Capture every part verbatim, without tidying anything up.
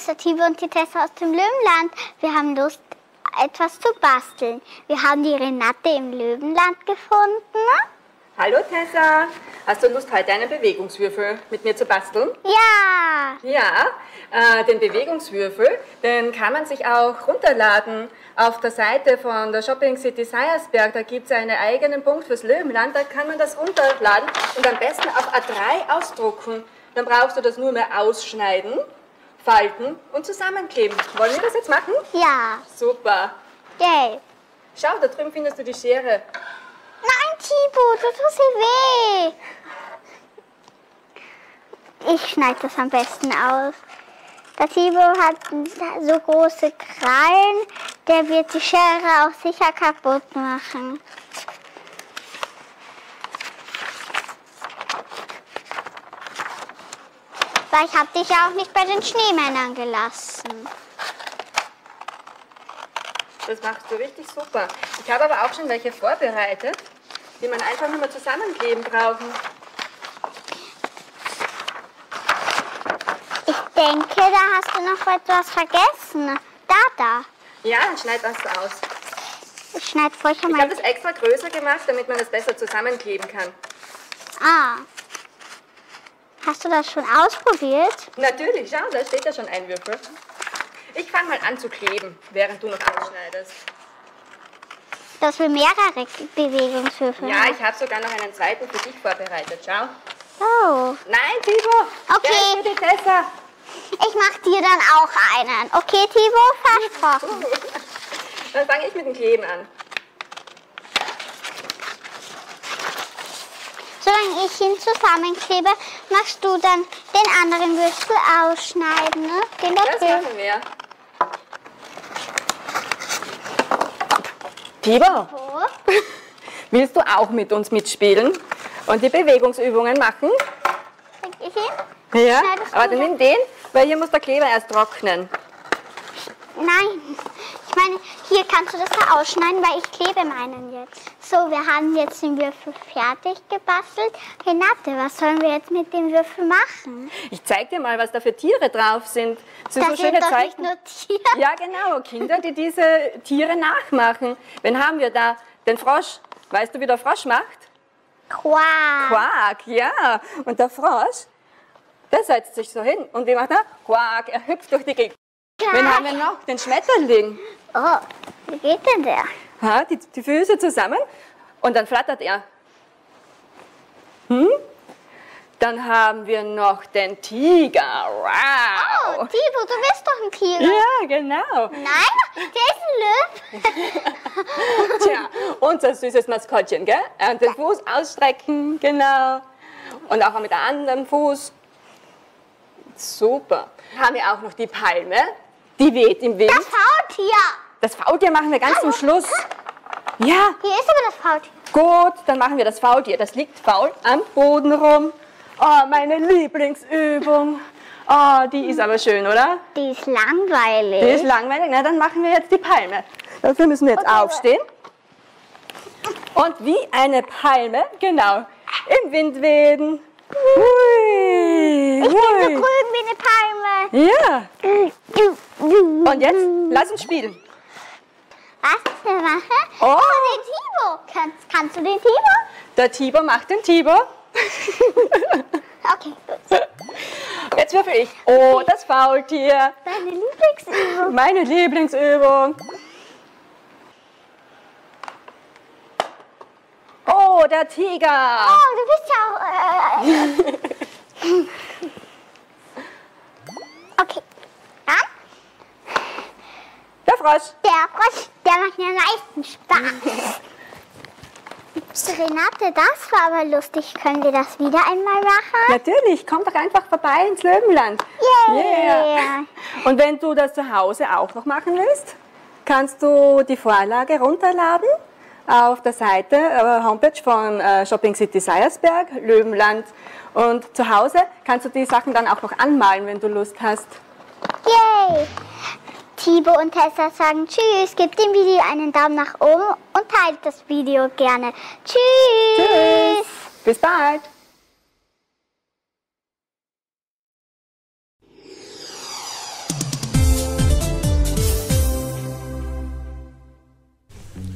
ist der Thibaut und die Tessa aus dem Löwenland. Wir haben Lust, etwas zu basteln. Wir haben die Renate im Löwenland gefunden. Hallo Tessa, hast du Lust, heute einen Bewegungswürfel mit mir zu basteln? Ja! Ja, äh, den Bewegungswürfel, den kann man sich auch runterladen auf der Seite von der Shopping City Seiersberg. Da gibt es einen eigenen Punkt fürs Löwenland, da kann man das runterladen und am besten auf A drei ausdrucken. Dann brauchst du das nur mehr ausschneiden, falten und zusammenkleben. Wollen wir das jetzt machen? Ja! Super! Yay! Schau, da drüben findest du die Schere. Nein, Thibaut, du tust dir weh. Ich schneide das am besten aus. Der Thibaut hat so große Krallen, der wird die Schere auch sicher kaputt machen. Weil ich habe dich ja auch nicht bei den Schneemännern gelassen. Das machst du richtig super. Ich habe aber auch schon welche vorbereitet, die man einfach nur mal zusammenkleben brauchen. Ich denke, da hast du noch etwas vergessen. Da, da. Ja, dann schneid das aus. Ich schneide vorher Ich mal. habe das extra größer gemacht, damit man das besser zusammenkleben kann. Ah. Hast du das schon ausprobiert? Natürlich, schau, da steht ja schon ein Würfel. Ich fange mal an zu kleben, während du noch ausschneidest. Dass wir mehrere Bewegungswürfel Ja, haben. ich habe sogar noch einen zweiten für dich vorbereitet. Schau. Oh. Nein, Thibaut! Okay. Der ist für die Tessa. Ich mach dir dann auch einen. Okay, Thibaut, versprochen. Dann fange ich mit dem Kleben an. Solange ich ihn zusammenklebe, machst du dann den anderen Würfel ausschneiden, ne? Den da Das drüben. machen wir. Thibaut, So. willst du auch mit uns mitspielen und die Bewegungsübungen machen? Krieg ich ihn? Ja, Schneidest du aber dann den? nimm den, weil hier muss der Kleber erst trocknen. Nein. Ich meine, hier kannst du das da ausschneiden, weil ich klebe meinen jetzt. So, wir haben jetzt den Würfel fertig gebastelt. Renate, was sollen wir jetzt mit dem Würfel machen? Ich zeig dir mal, was da für Tiere drauf sind. Das sind Das so sind schöne doch nicht Zeichen. nur Tiere. Ja, genau, Kinder, die diese Tiere nachmachen. Wen haben wir da? Den Frosch. Weißt du, wie der Frosch macht? Quack. Quack, ja. Und der Frosch, der setzt sich so hin. Und wie macht er? Quack, er hüpft durch die Gegend. Wen haben wir noch? Den Schmetterling. Oh, wie geht denn der? Ha, die, die Füße zusammen und dann flattert er. Hm? Dann haben wir noch den Tiger. Oh, Wow. Thibaut, du bist doch ein Tiger. Ja, genau. Nein, der ist ein Löwe. Tja, unser süßes Maskottchen, gell? Und den Fuß ausstrecken, genau. Und auch mit dem anderen Fuß. Super. Haben wir auch noch die Palme, die weht im Wind. Das Faultier. Das Faultier machen wir ganz zum Schluss. Ja, Hier ist aber das Faultier. gut, dann machen wir das Faultier. Das liegt faul am Boden rum. Oh, meine Lieblingsübung. Oh, die ist aber schön, oder? Die ist langweilig. Die ist langweilig. Na, dann machen wir jetzt die Palme. Dafür müssen wir jetzt Okay, aufstehen. Und wie eine Palme, genau, im Wind wehen. Hui, Ich bin so hui. grün wie eine Palme. Ja, und jetzt lass uns spielen. Was wir machen? Oh. den Thibaut. Kannst, kannst du den Thibaut? Der Tiber macht den Tiber. Okay, gut. Jetzt würfel ich. Oh, das Faultier. Deine Lieblingsübung. Meine Lieblingsübung. Oh, der Tiger. Oh, du bist ja auch... Äh, okay, dann Der Frosch. der Frosch, der macht mir am meisten Spaß. Renate, das war aber lustig. Können wir das wieder einmal machen? Natürlich, komm doch einfach vorbei ins Löwenland. Yeah. Und wenn du das zu Hause auch noch machen willst, kannst du die Vorlage runterladen auf der Seite, äh, Homepage von äh, Shopping City Seiersberg, Löwenland. Und zu Hause kannst du die Sachen dann auch noch anmalen, wenn du Lust hast. Yay! Thibaut und Tessa sagen Tschüss, gebt dem Video einen Daumen nach oben und teilt das Video gerne. Tschüss! Tschüss! Bis bald!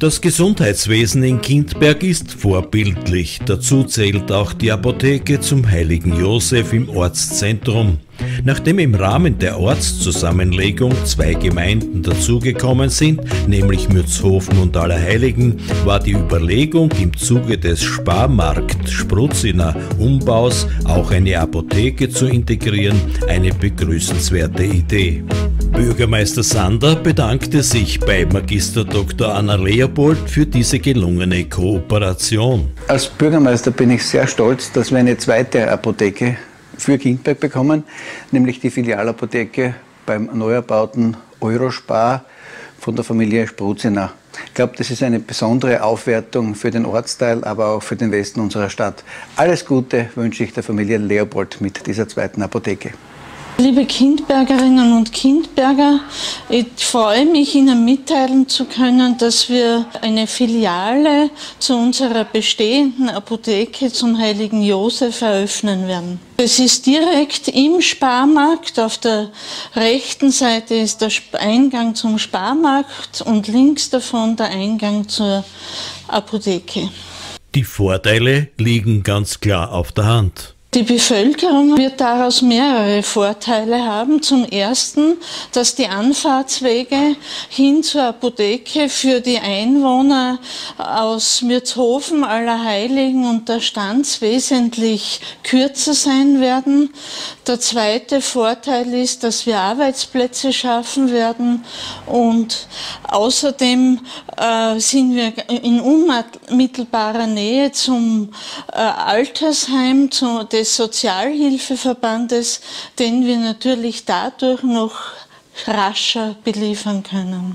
Das Gesundheitswesen in Kindberg ist vorbildlich. Dazu zählt auch die Apotheke zum Heiligen Josef im Ortszentrum. Nachdem im Rahmen der Ortszusammenlegung zwei Gemeinden dazugekommen sind, nämlich Mürzhofen und Allerheiligen, war die Überlegung, im Zuge des Sparmarkt-Spruziner Umbaus auch eine Apotheke zu integrieren, eine begrüßenswerte Idee. Bürgermeister Sander bedankte sich bei Magister Doktor Anna Leopold für diese gelungene Kooperation. Als Bürgermeister bin ich sehr stolz, dass wir eine zweite Apotheke für Kindberg bekommen, nämlich die Filialapotheke beim neu erbauten Eurospar von der Familie Spruziner. Ich glaube, das ist eine besondere Aufwertung für den Ortsteil, aber auch für den Westen unserer Stadt. Alles Gute wünsche ich der Familie Leopold mit dieser zweiten Apotheke. Liebe Kindbergerinnen und Kindberger, ich freue mich, Ihnen mitteilen zu können, dass wir eine Filiale zu unserer bestehenden Apotheke zum Heiligen Josef eröffnen werden. Es ist direkt im Sparmarkt. Auf der rechten Seite ist der Eingang zum Sparmarkt und links davon der Eingang zur Apotheke. Die Vorteile liegen ganz klar auf der Hand. Die Bevölkerung wird daraus mehrere Vorteile haben. Zum ersten, dass die Anfahrtswege hin zur Apotheke für die Einwohner aus Mürzhofen, Allerheiligen und der Stanz wesentlich kürzer sein werden. Der zweite Vorteil ist, dass wir Arbeitsplätze schaffen werden und außerdem äh, sind wir in unmittelbarer Nähe zum äh, Altersheim, zu des Sozialhilfeverbandes, den wir natürlich dadurch noch rascher beliefern können.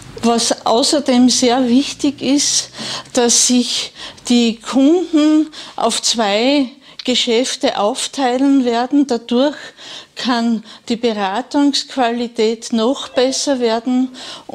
Was außerdem sehr wichtig ist, dass sich die Kunden auf zwei Geschäfte aufteilen werden. Dadurch kann die Beratungsqualität noch besser werden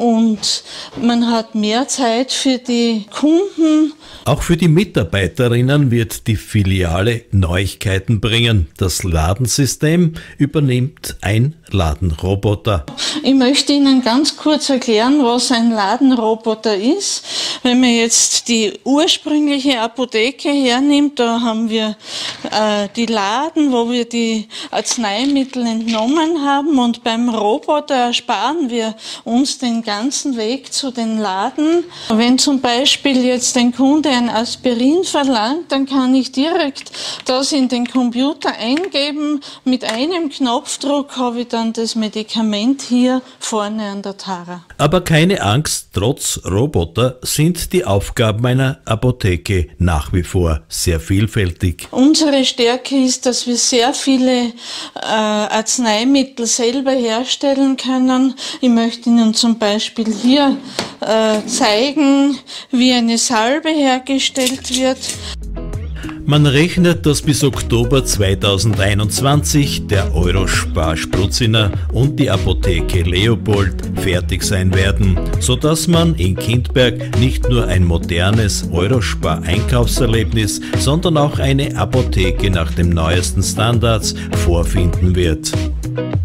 und man hat mehr Zeit für die Kunden. Auch für die Mitarbeiterinnen wird die Filiale Neuigkeiten bringen. Das Ladensystem übernimmt ein Ladenroboter. Ich möchte Ihnen ganz kurz erklären, was ein Ladenroboter ist. Wenn man jetzt die ursprüngliche Apotheke hernimmt, da haben wir äh, die Laden, wo wir die Arzneimittel entnommen haben, und beim Roboter ersparen wir uns den ganzen Weg zu den Laden. Wenn zum Beispiel jetzt ein Kunde ein Aspirin verlangt, dann kann ich direkt das in den Computer eingeben. Mit einem Knopfdruck habe ich dann das Medikament hier vorne an der Tara. Aber keine Angst, trotz Roboter sind die Aufgaben einer Apotheke nach wie vor sehr vielfältig. Unsere Stärke ist, dass wir sehr viele äh, Arzneimittel selber herstellen können. Ich möchte Ihnen zum Beispiel hier äh, zeigen, wie eine Salbe hergestellt wird. Man rechnet, dass bis Oktober zweitausendeinundzwanzig der Eurospar Spruziner und die Apotheke Leopold fertig sein werden, sodass man in Kindberg nicht nur ein modernes Eurospar-Einkaufserlebnis, sondern auch eine Apotheke nach den neuesten Standards vorfinden wird.